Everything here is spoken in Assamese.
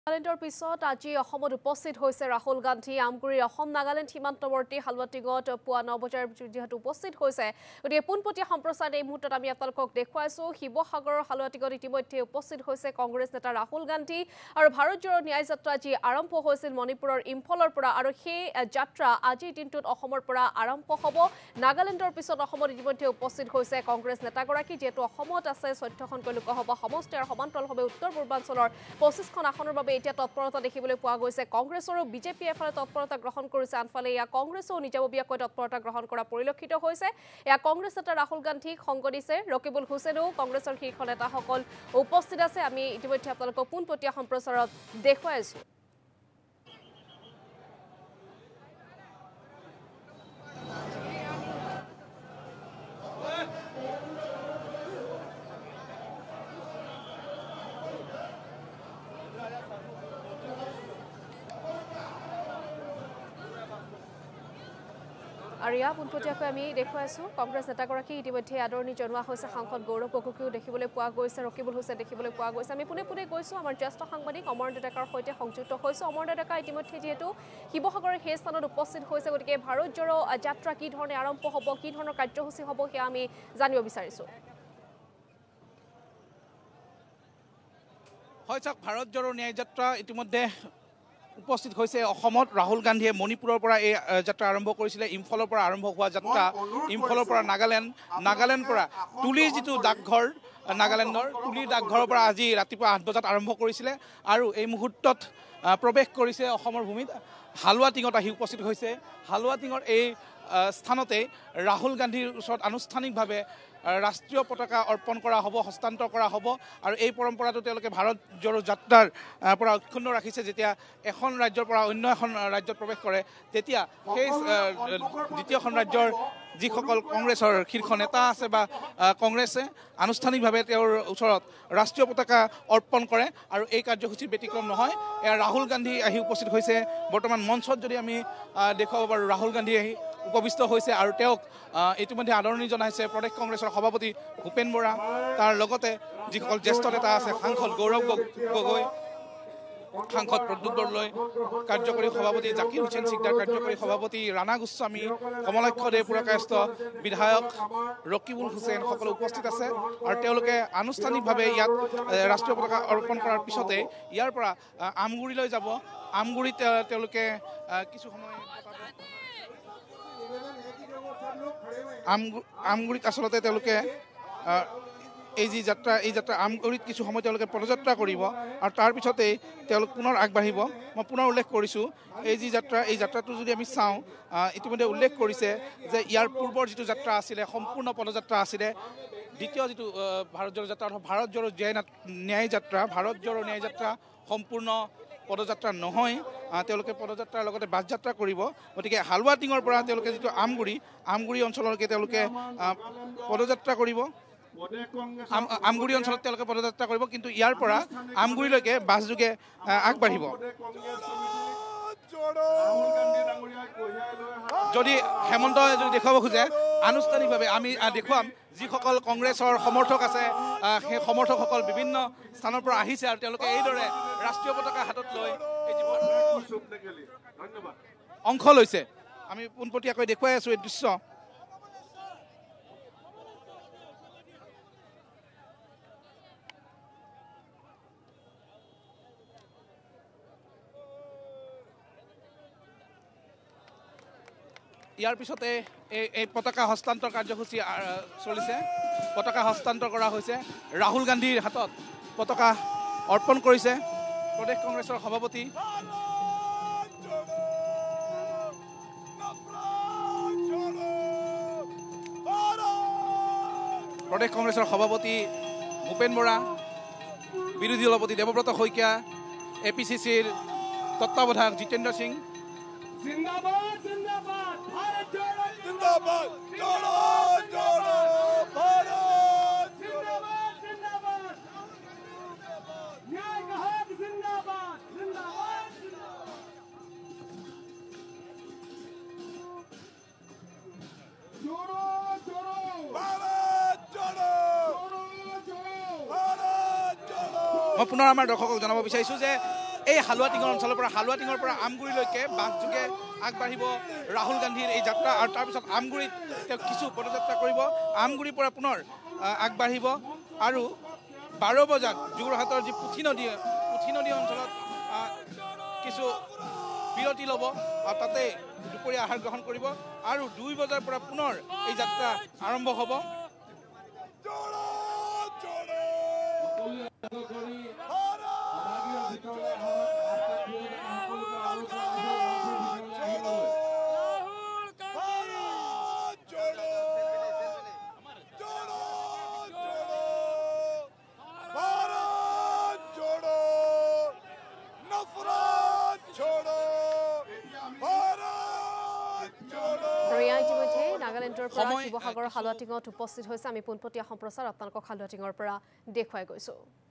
নাগালেণ্ডৰ পিছত আজি অসমত উপস্থিত হৈছে ৰাহুল গান্ধী আমগুৰিৰ অসম নাগালেণ্ড সীমান্তৱৰ্তী হালৱাটিঙত পুৱা 9 বজাৰ যেহেতু উপস্থিত হৈছে গতিকে পোনপটীয়া সম্প্ৰচাৰ এই মুহূৰ্তত আমি আপোনালোকক দেখুৱাইছো শিৱসাগৰৰ হালৱাটিঙত ইতিমধ্যে উপস্থিত হৈছে কংগ্ৰেছ নেতা ৰাহুল গান্ধী আৰু ভাৰত জোড়ো ন্যায় যাত্ৰা আজি আৰম্ভ হৈছিল মণিপুৰৰ ইম্ফলৰ পৰা আৰু সেই যাত্ৰা আজিৰ দিনটোত অসমৰ পৰা আৰম্ভ হ'ব নাগালেণ্ডৰ পিছত অসমত ইতিমধ্যে উপস্থিত হৈছে কংগ্ৰেছ নেতাগৰাকী যেহেতু অসমত আছে 14খনকৈ লোকসভা সমষ্টি আৰু সমান্তৰালভাৱে উত্তৰ পূৰ্বাঞ্চলৰ 25খন আসনৰ বাবে এতিয়া তৎপৰতা দেখিবলৈ পোৱা গৈছে কংগ্ৰেছৰ বিজেপি এফালে তৎপৰতা গ্ৰহণ কৰিছে আনফালে ইয়া কংগ্ৰেছও নিজাববীয়াকৈ তৎপৰতা গ্ৰহণ কৰা পৰিলক্ষিত হৈছে ইয়া কংগ্ৰেছ নেতা ৰাহুল গান্ধীক সংগ দিছে ৰকিবুল হুছেইনো কংগ্ৰেছৰ শীৰ্ষ নেতাসকল উপস্থিত আছে আমি ইতিমধ্যে আপোনালোকক পোনপটীয়া সম্প্ৰচাৰত দেখুৱাইছো আৰু ইয়া পোনপটীয়াকৈ আমি দেখুৱাইছো কংগ্ৰেছ নেতাগৰাকী ইতিমধ্যে আদৰণি জনোৱা হৈছে সাংসদ গৌৰৱ গগৈকো দেখিবলৈ পোৱা গৈছে ৰকিবুল হুছেইন দেখিবলৈ পোৱা গৈছে আমি পুনে গৈছো আমাৰ জ্যেষ্ঠ সাংবাদিক অমৰ ডেকাৰ সৈতে সংযুক্ত হৈছো অমৰ ডেকা ইতিমধ্যে যেহেতু শিৱসাগৰৰ সেই স্থানত উপস্থিত হৈছে গতিকে ভাৰত জোড়ো যাত্ৰা কি ধৰণে আৰম্ভ হ'ব কি ধৰণৰ কাৰ্যসূচী হ'ব সেয়া আমি জানিব বিচাৰিছো হয় চাওক ভাৰত জোড়ো ন্যায় যাত্ৰা ইতিমধ্যে উপস্থিত হৈছে অসমত ৰাহুল গান্ধীয়ে মণিপুৰৰ পৰা এই যাত্ৰা আৰম্ভ কৰিছিলে ইম্ফলৰ পৰা আৰম্ভ হোৱা যাত্ৰা ইম্ফলৰ পৰা নাগালেণ্ড পৰা তুলিৰ যিটো ডাকঘৰ নাগালেণ্ডৰ তুলিৰ ডাকঘৰৰ পৰা আজি ৰাতিপুৱা 8 বজাত আৰম্ভ কৰিছিলে আৰু এই মুহূৰ্তত প্ৰৱেশ কৰিছে অসমৰ ভূমিত হালৱাটিঙত আহি উপস্থিত হৈছে হালৱাটিঙৰ এই স্থানতে ৰাহুল গান্ধীৰ ওচৰত আনুষ্ঠানিকভাৱে ৰাষ্ট্ৰীয় পতাকা অৰ্পণ কৰা হ'ব হস্তান্তৰ কৰা হ'ব আৰু এই পৰম্পৰাটো তেওঁলোকে ভাৰত জোড়ো যাত্ৰাৰ পৰা অক্ষুণ্ণ ৰাখিছে যেতিয়া এখন ৰাজ্যৰ পৰা অন্য এখন ৰাজ্যত প্ৰৱেশ কৰে তেতিয়া সেই দ্বিতীয়খন ৰাজ্যৰ যিসকল কংগ্ৰেছৰ শীৰ্ষ নেতা আছে বা কংগ্ৰেছে আনুষ্ঠানিকভাৱে তেওঁৰ ওচৰত ৰাষ্ট্ৰীয় পতাকা অৰ্পণ কৰে আৰু এই কাৰ্যসূচীৰ ব্যতিক্ৰম নহয় এয়া ৰাহুল গান্ধী আহি উপস্থিত হৈছে বৰ্তমান মঞ্চত যদি আমি দেখুৱাব পাৰোঁ ৰাহুল গান্ধী আহি উপবিষ্ট হৈছে আৰু তেওঁক ইতিমধ্যে আদৰণি জনাইছে প্ৰদেশ কংগ্ৰেছৰ সভাপতি ভূপেন বৰা তাৰ লগতে যিসকল জ্যেষ্ঠ নেতা আছে সাংসদ গৌৰৱ গগৈ সাংসদ প্ৰদ্যুৎ বৰদলৈ কাৰ্যকৰী সভাপতি জাকিৰ হুছেইন সিকদাৰ কাৰ্যকৰী সভাপতি ৰাণা গোস্বামী কমলাক্ষ দে পুৰকায়স্থ বিধায়ক ৰকিবুল হুছেইন সকলো উপস্থিত আছে আৰু তেওঁলোকে আনুষ্ঠানিকভাৱে ইয়াত ৰাষ্ট্ৰীয় পতাকা অৰ্পণ কৰাৰ পিছতে ইয়াৰ পৰা আমগুৰিলৈ যাব আমগুৰিত তেওঁলোকে কিছু সময় আমগুৰিত আচলতে তেওঁলোকে এই যাত্ৰা আমগুৰিত কিছু সময় তেওঁলোকে পদযাত্ৰা কৰিব আৰু তাৰ পিছতেই তেওঁলোক পুনৰ আগবাঢ়িব মই পুনৰ উল্লেখ কৰিছোঁ এই যাত্ৰাটো যদি আমি চাওঁ ইতিমধ্যে উল্লেখ কৰিছে যে ইয়াৰ পূৰ্বৰ যিটো যাত্ৰা আছিলে সম্পূৰ্ণ পদযাত্ৰা আছিলে দ্বিতীয় যিটো ভাৰত জোড়ো যাত্ৰা ভাৰত জোড়ো ন্যায় যাত্ৰা সম্পূৰ্ণ পদযাত্ৰা নহয় তেওঁলোকে পদযাত্ৰাৰ লগতে বাছ যাত্ৰা কৰিব গতিকে হালৱাটিঙৰ পৰা তেওঁলোকে যিটো আমগুৰি অঞ্চললৈকে তেওঁলোকে পদযাত্ৰা কৰিব আমগুৰি অঞ্চলত তেওঁলোকে পদযাত্ৰা কৰিব কিন্তু ইয়াৰ পৰা আমগুৰিলৈকে বাছযোগে আগবাঢ়িব যদি হেমন্তই যদি দেখুৱাব খোজে আনুষ্ঠানিকভাৱে আমি দেখুৱাম যিসকল কংগ্ৰেছৰ সমৰ্থক আছে সেই সমৰ্থকসকল বিভিন্ন স্থানৰ পৰা আহিছে আৰু তেওঁলোকে এইদৰে ৰাষ্ট্ৰীয় পতাকা হাতত লৈ অংশ লৈছে আমি পোনপটীয়াকৈ দেখুৱাই আছো এই দৃশ্য ইয়াৰ পিছতে এই পতাকা হস্তান্তৰ কাৰ্যসূচী চলিছে পতাকা হস্তান্তৰ কৰা হৈছে ৰাহুল গান্ধীৰ হাতত পতাকা অৰ্পণ কৰিছে প্ৰদেশ কংগ্ৰেছৰ সভাপতি ভূপেন বৰা বিৰোধী দলপতি দেৱব্ৰত শইকীয়া APCCৰ তত্ত্বাৱধায়ক জিতেন্দ্ৰ সিং মই পুনৰ আমাৰ দৰ্শকক জনাব বিচাৰিছোঁ যে এই হালুৱাটিঙৰ অঞ্চলৰ পৰা আমগুৰিলৈকে বাছযোগে আগবাঢ়িব ৰাহুল গান্ধীৰ এই যাত্ৰা আৰু তাৰপিছত আমগুৰিত তেওঁ কিছু পদযাত্ৰা কৰিব আমগুৰিৰ পৰা পুনৰ আগবাঢ়িব আৰু 12 বজাত যোৰহাটৰ যি পুঠি নদী অঞ্চলত কিছু বিৰতি ল'ব আৰু তাতে দুপৰীয়া আহাৰ গ্ৰহণ কৰিব আৰু 2 বজাৰ পৰা পুনৰ এই যাত্ৰা আৰম্ভ হ'ব নাগালেণ্ডৰ পৰা শিৱসাগৰৰ হালুৱাটিঙত উপস্থিত হৈছে আমি পোনপটীয়া সম্প্ৰচাৰ আপোনালোকক হালুৱাটিঙৰ পৰা দেখুৱাই গৈছো